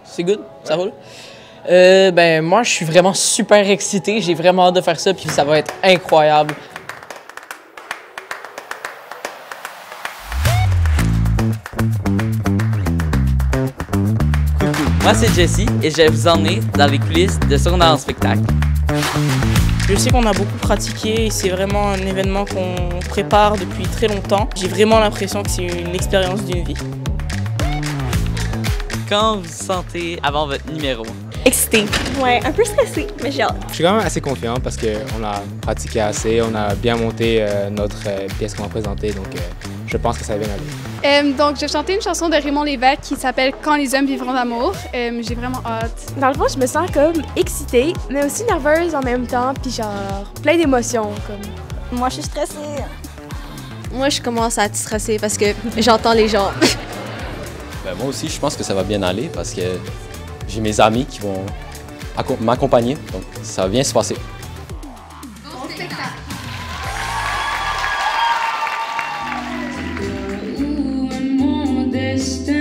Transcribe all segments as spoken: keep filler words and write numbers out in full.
C'est good? Ça roule? Euh, ben, moi, je suis vraiment super excité. J'ai vraiment hâte de faire ça, puis ça va être incroyable. Coucou, moi c'est Jessie et je vais vous emmener dans les coulisses de Secondaire en spectacle. Je sais qu'on a beaucoup pratiqué et c'est vraiment un événement qu'on prépare depuis très longtemps. J'ai vraiment l'impression que c'est une expérience d'une vie. Comment vous vous sentez avant votre numéro? Excitée. Ouais, un peu stressée, mais j'ai hâte. Je suis quand même assez confiant parce qu'on a pratiqué assez, on a bien monté euh, notre euh, pièce qu'on va présenter, donc euh, je pense que ça va bien aller. Euh, donc, j'ai chanté une chanson de Raymond Lévesque qui s'appelle « Quand les hommes vivront d'amour euh, ». J'ai vraiment hâte. Dans le fond, je me sens comme excitée, mais aussi nerveuse en même temps, puis genre plein d'émotions. Comme. Moi, je suis stressée. Moi, je commence à être stressée parce que j'entends les gens. Ben, moi aussi, je pense que ça va bien aller parce que j'ai mes amis qui vont m'accompagner, donc ça va bien se passer. Bon spectacle! Mon destin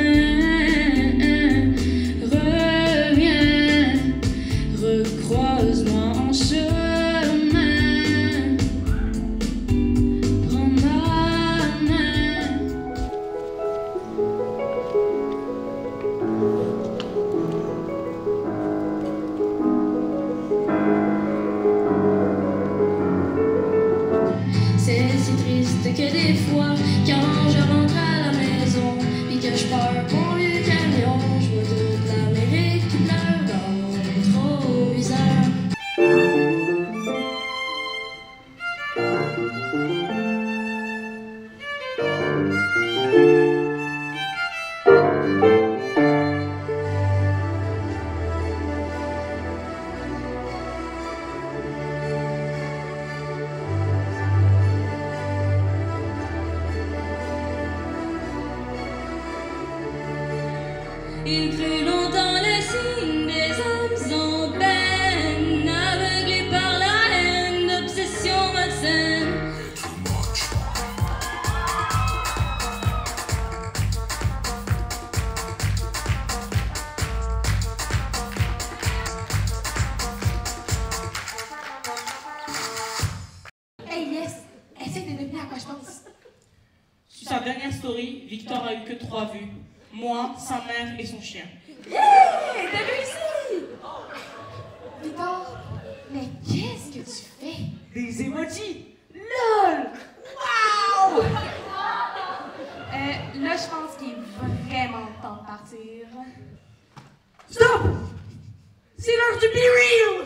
revient, recroise-moi en chemin, prends ma main. C'est si triste que des fois, quand je rentre à la maison, puis que je pars pour le camion, je vois toute l'Amérique qui pleure dans mon rétroviseur. Il crut longtemps les signes des âmes en peine, aveuglés par la haine d'obsession malsaine. Hey, yes! Essaye de deviner à quoi je pense. Sur sa dernière story, Victor a eu que trois vues. Moi, sa mère et son chien. Yeah! T'as réussi! Victor, mais qu'est-ce que tu fais? Des emojis! LOL! Wow! Euh, là, je pense qu'il est vraiment temps de partir. Stop! C'est l'heure du Be Real!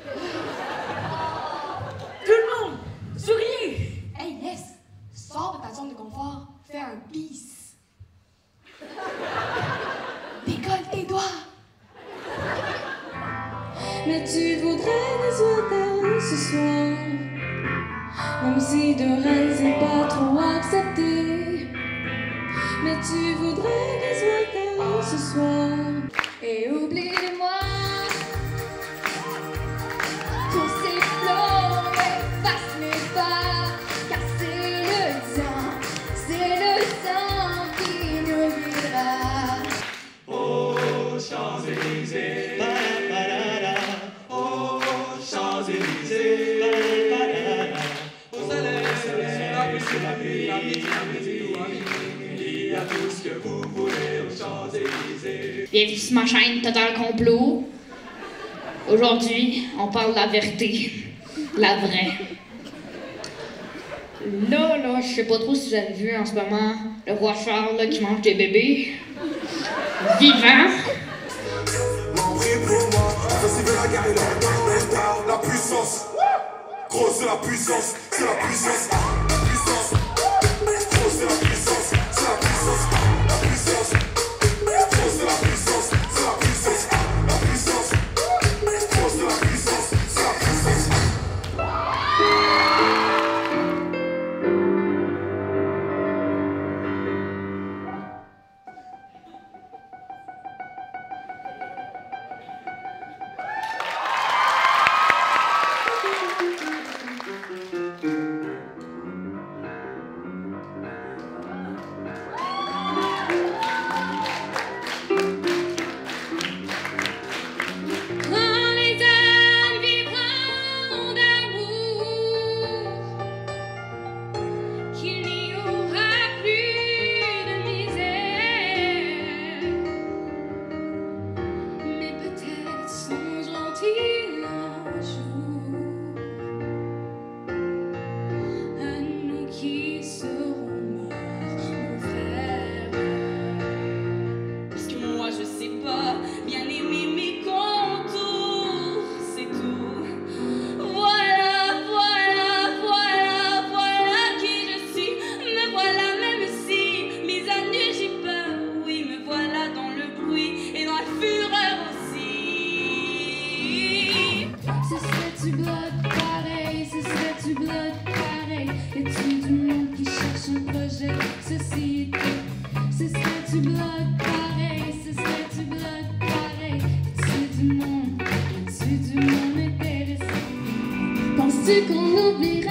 Tout le monde, souriez! Hey, yes! Sors de ta zone de confort, fais un bis. Décolle tes doigts! Mais tu voudrais que soit tard ce soir, même si de rêve c'est pas trop accepté. Mais tu voudrais que soit tard ce soir, et oublie-moi. Tous ces flots effacent mes pas, car c'est le temps, c'est le temps qui nous guidera. Oh, Champs-Élysées, oh, Champs-Élysées, au soleil, sur la pluie, il y a tout ce que vous voulez aux Champs-Élysées. Bienvenue sur ma chaîne Total Complot. Aujourd'hui, on parle de la vérité, la vraie. Là, là, je sais pas trop si vous avez vu en ce moment le roi Charles là, qui mange des bébés. Vivant. La puissance, gros c'est la puissance, c'est la puissance, la puissance, gros c'est la puissance, c'est la puissance, la puissance, gros c'est la puissance, c'est la puissance, la puissance, gros c'est la puissance, c'est la puissance. c'est qu'on oublie